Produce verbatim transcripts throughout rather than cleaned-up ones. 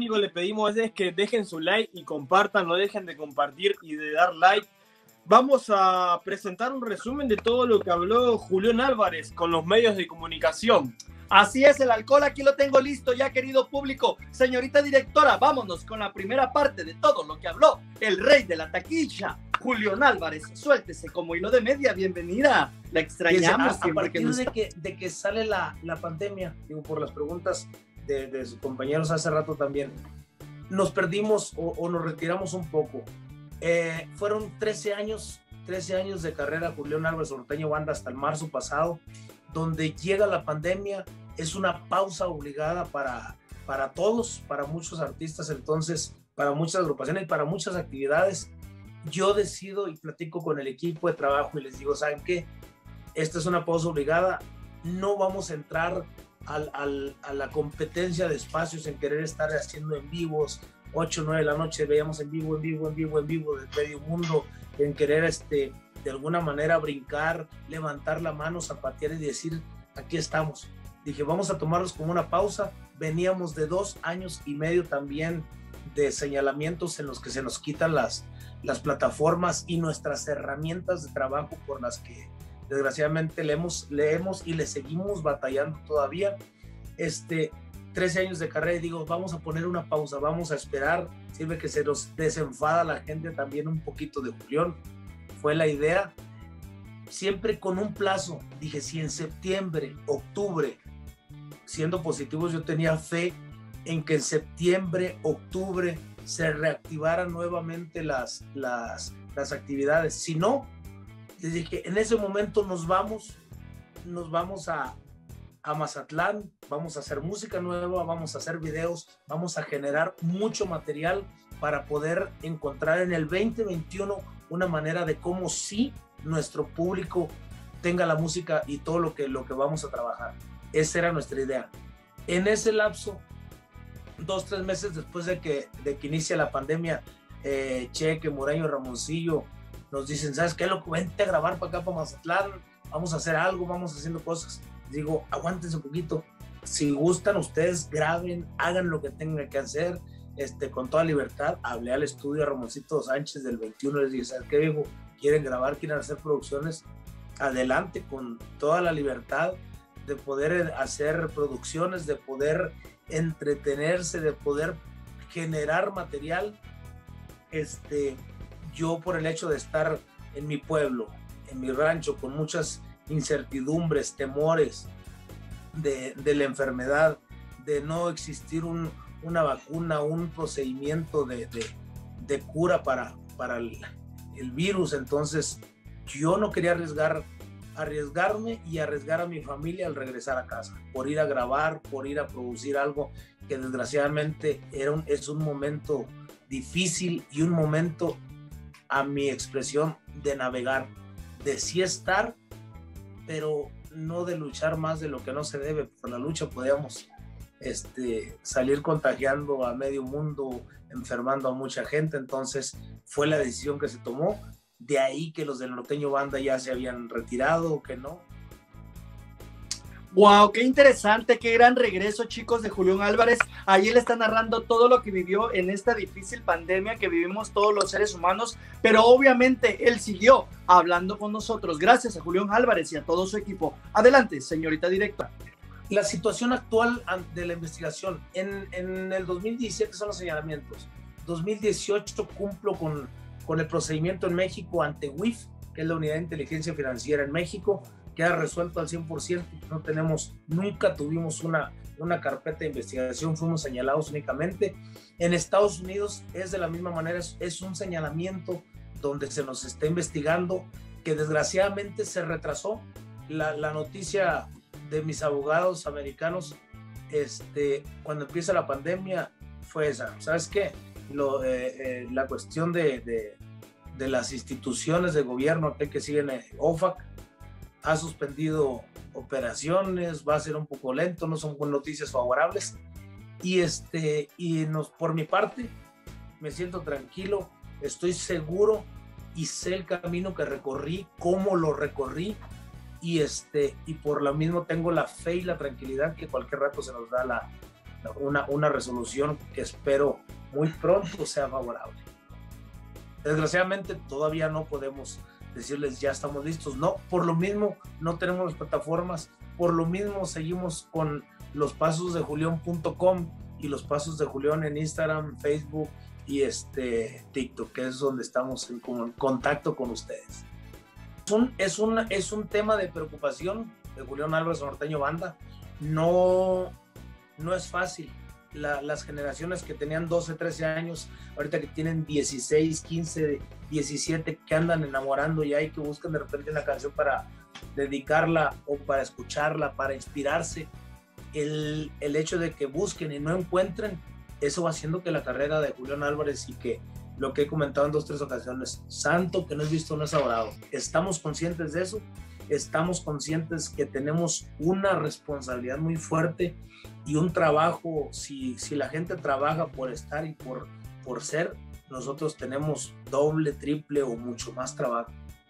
único que le pedimos es que dejen su like y compartan, no dejen de compartir y de dar like. Vamos a presentar un resumen de todo lo que habló Julián Álvarez con los medios de comunicación. Así es, el alcohol aquí lo tengo listo ya, querido público. Señorita directora, vámonos con la primera parte de todo lo que habló el rey de la taquilla, Julián Álvarez. Suéltese como hilo de media, bienvenida. La extrañamos. A, a partir que nos... de, que, de que sale la, la pandemia, digo, por las preguntas de, de sus compañeros hace rato también, nos perdimos o, o nos retiramos un poco. Eh, fueron trece años, trece años de carrera Julián Álvarez Norteño Banda hasta el marzo pasado, donde llega la pandemia. Es una pausa obligada para, para todos, para muchos artistas, entonces, para muchas agrupaciones y para muchas actividades. Yo decido y platico con el equipo de trabajo y les digo, ¿saben qué? Esta es una pausa obligada, no vamos a entrar al, al, a la competencia de espacios en querer estar haciendo en vivos, ocho, nueve de la noche, veíamos en vivo, en vivo, en vivo, en vivo, de medio mundo, en querer este, de alguna manera brincar, levantar la mano, zapatear y decir, aquí estamos. Dije, vamos a tomarlos como una pausa. Veníamos de dos años y medio también de señalamientos en los que se nos quitan las, las plataformas y nuestras herramientas de trabajo por las que desgraciadamente leemos, leemos y le seguimos batallando todavía. Este, trece años de carrera y digo, vamos a poner una pausa, vamos a esperar. Sirve que se nos desenfada la gente también un poquito de Julián. Fue la idea. Siempre con un plazo. Dije, si en septiembre, octubre, siendo positivos, yo tenía fe en que en septiembre, octubre se reactivaran nuevamente las, las, las actividades. Si no, les dije, en ese momento nos vamos, nos vamos a, a Mazatlán, vamos a hacer música nueva, vamos a hacer videos, vamos a generar mucho material para poder encontrar en el veinte veintiuno una manera de cómo sí nuestro público tenga la música y todo lo que, lo que vamos a trabajar. Esa era nuestra idea. En ese lapso, dos, tres meses después de que, de que inicia la pandemia, eh, Cheque, Moreño, Ramoncillo, nos dicen, ¿sabes qué, loco? Vente a grabar para acá, para Mazatlán, vamos a hacer algo, vamos haciendo cosas. Digo, aguántense un poquito. Si gustan, ustedes graben, hagan lo que tengan que hacer, este, con toda libertad. Hablé al estudio a Ramoncito Sánchez del veintiuno, les dije, ¿sabes qué, viejo? ¿Quieren grabar, quieren hacer producciones? Adelante, con toda la libertad de poder hacer producciones, de poder entretenerse, de poder generar material. Este, yo por el hecho de estar en mi pueblo, en mi rancho, con muchas incertidumbres, temores de, de la enfermedad, de no existir un, una vacuna, un procedimiento de, de, de cura para, para el, el virus, entonces yo no quería arriesgar arriesgarme y arriesgar a mi familia al regresar a casa, por ir a grabar, por ir a producir algo que desgraciadamente era un, es un momento difícil y un momento, a mi expresión, de navegar, de sí estar, pero no de luchar más de lo que no se debe. Por la lucha podíamos este, salir contagiando a medio mundo, enfermando a mucha gente, entonces fue la decisión que se tomó. De ahí que los del Norteño Banda ya se habían retirado o que no. Wow, qué interesante, qué gran regreso, chicos, de Julián Álvarez. Ahí él está narrando todo lo que vivió en esta difícil pandemia que vivimos todos los seres humanos, pero obviamente él siguió hablando con nosotros. Gracias a Julián Álvarez y a todo su equipo. Adelante, señorita directora. La situación actual de la investigación. En, en el dos mil diecisiete son los señalamientos. dos mil dieciocho cumplo con con el procedimiento en México ante U I F, que es la Unidad de Inteligencia Financiera en México, queda resuelto al cien por ciento, no tenemos, nunca tuvimos una, una carpeta de investigación, fuimos señalados únicamente. En Estados Unidos es de la misma manera, es, es un señalamiento donde se nos está investigando, que desgraciadamente se retrasó. La, la noticia de mis abogados americanos, este, cuando empieza la pandemia, fue esa, ¿sabes qué? Lo, eh, eh, la cuestión de, de, de las instituciones de gobierno que siguen, eh, O F A C ha suspendido operaciones, va a ser un poco lento, no son noticias favorables y, este, y nos, por mi parte me siento tranquilo, estoy seguro y sé el camino que recorrí, cómo lo recorrí y, este, y por lo mismo tengo la fe y la tranquilidad que cualquier rato se nos da la, una, una resolución que espero muy pronto sea favorable. Desgraciadamente todavía no podemos decirles ya estamos listos, no, por lo mismo no tenemos las plataformas, por lo mismo seguimos con los pasos de julión punto com y los pasos de Julión en Instagram, Facebook y este TikTok, que es donde estamos en, en contacto con ustedes. Es un, es, un, es un tema de preocupación de Julión Álvarez Norteño Banda. No, no es fácil. La, las generaciones que tenían doce, trece años, ahorita que tienen dieciséis, quince, diecisiete, que andan enamorando ya y que buscan de repente una canción para dedicarla o para escucharla, para inspirarse. El, el hecho de que busquen y no encuentren, eso va haciendo que la carrera de Julión Álvarez, y que lo que he comentado en dos, tres ocasiones, santo que no es visto no es adorado. Estamos conscientes de eso, estamos conscientes que tenemos una responsabilidad muy fuerte y un trabajo. Si, si la gente trabaja por estar y por, por ser, nosotros tenemos doble, triple o mucho más trabajo.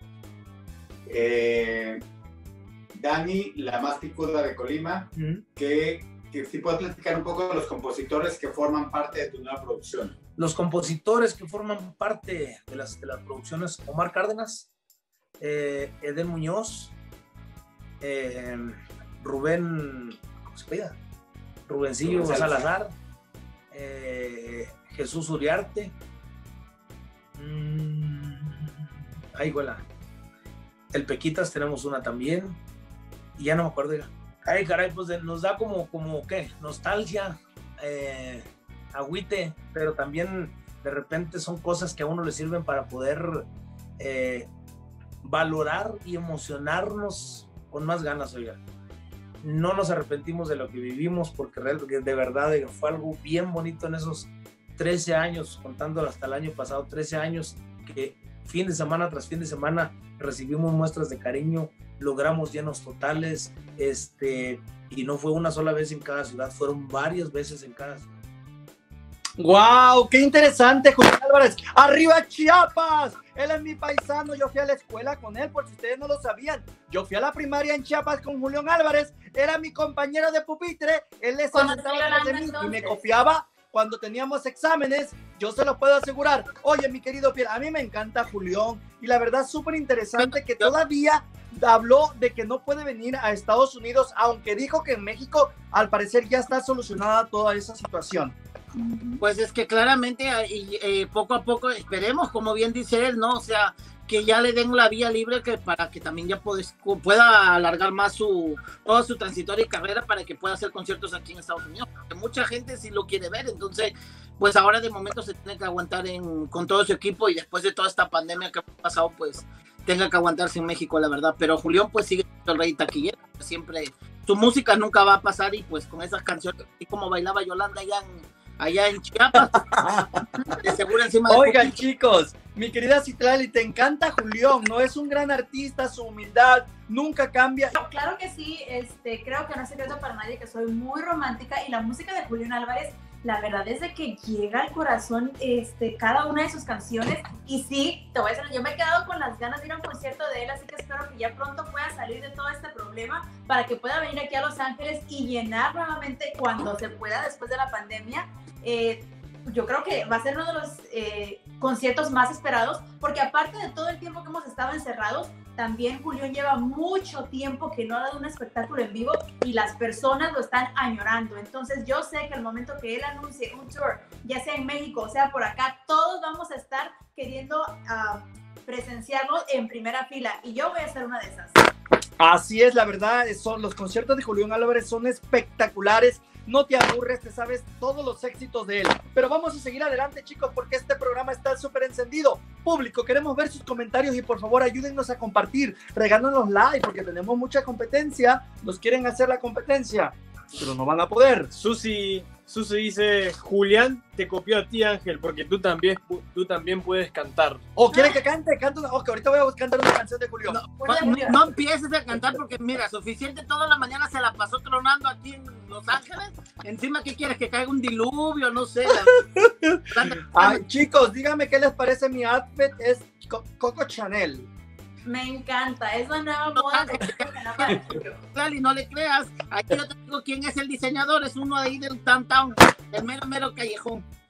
Eh, Dani, la más picuda de Colima, uh-huh. que, que si puedes platicar un poco de los compositores que forman parte de tu nueva producción. Los compositores que forman parte de las, de las producciones: Omar Cárdenas, eh, Eden Muñoz, eh, Rubén, ¿cómo se pida? Rubencillo Rubén Salazar, eh, Jesús Uriarte, mmm, ahí huela, el Pequitas tenemos una también, y ya no me acuerdo. Ay, caray, pues de, nos da como, como, ¿qué? Nostalgia, eh, agüite, pero también de repente son cosas que a uno le sirven para poder eh, valorar y emocionarnos con más ganas, oiga. No nos arrepentimos de lo que vivimos, porque de verdad fue algo bien bonito en esos trece años, contándolo hasta el año pasado, trece años, que fin de semana tras fin de semana recibimos muestras de cariño, logramos llenos totales, este, y no fue una sola vez en cada ciudad, fueron varias veces en cada ciudad. ¡Wow! ¡Qué interesante, Julión Álvarez! ¡Arriba Chiapas! Él es mi paisano, yo fui a la escuela con él, por si ustedes no lo sabían. Yo fui a la primaria en Chiapas con Julión Álvarez, era mi compañero de pupitre, él le sentaba atrás de mí y me copiaba cuando teníamos exámenes, yo se lo puedo asegurar. Oye, mi querido Pierre, a mí me encanta Julión, y la verdad súper interesante que todavía habló de que no puede venir a Estados Unidos, aunque dijo que en México al parecer ya está solucionada toda esa situación. Pues es que claramente eh, eh, poco a poco esperemos, como bien dice él, ¿no? O sea, que ya le den la vía libre que para que también ya puedes, pueda alargar más su toda su transitoria carrera, para que pueda hacer conciertos aquí en Estados Unidos, porque mucha gente sí lo quiere ver. Entonces pues ahora de momento se tiene que aguantar en, con todo su equipo, y después de toda esta pandemia que ha pasado, pues tenga que aguantarse en México, la verdad. Pero Julión pues sigue siendo el rey taquillero, siempre su música nunca va a pasar, y pues con esas canciones, y como bailaba Yolanda allá en allá en Chiapas, de seguro encima de Oigan, chicos, mi querida Citlali, te encanta Julión, ¿no? Es un gran artista, su humildad nunca cambia. Claro que sí, este, creo que no es secreto para nadie que soy muy romántica, y la música de Julión Álvarez, la verdad es de que llega al corazón este, cada una de sus canciones. Y sí, te voy a decir, yo me he quedado con las ganas de ir a un concierto de él, así que espero que ya pronto pueda salir de todo este problema para que pueda venir aquí a Los Ángeles y llenar nuevamente cuando se pueda después de la pandemia. Eh, yo creo que va a ser uno de los eh, conciertos más esperados, porque aparte de todo el tiempo que hemos estado encerrados, también Julión lleva mucho tiempo que no ha dado un espectáculo en vivo, y las personas lo están añorando. Entonces yo sé que al momento que él anuncie un tour, ya sea en México o sea por acá, todos vamos a estar queriendo uh, presenciarlo en primera fila, y yo voy a ser una de esas. Así es, la verdad, son, los conciertos de Julión Álvarez son espectaculares. No te aburres, te sabes todos los éxitos de él. Pero vamos a seguir adelante, chicos, porque este programa está súper encendido. Público, queremos ver sus comentarios, y por favor ayúdennos a compartir, regálanos like, porque tenemos mucha competencia. Nos quieren hacer la competencia, pero no van a poder. Susi, Susi dice: Julián te copió a ti, Ángel, porque tú también, tú también puedes cantar. ¿O oh, quieren que cante? Canta una... Ok, ahorita voy a cantar una canción de Julián. No, no, no empieces a cantar, porque mira, suficiente toda la mañana se la pasó tronando aquí en Los Ángeles. Encima, ¿qué quieres? ¿Que caiga un diluvio? No sé. La... Ay, chicos, díganme qué les parece mi outfit. Es Co Coco Chanel. Me encanta, es la nueva moda de Claro, y no le creas, aquí yo te digo quién es el diseñador, es uno de ahí del downtown, el mero mero callejón.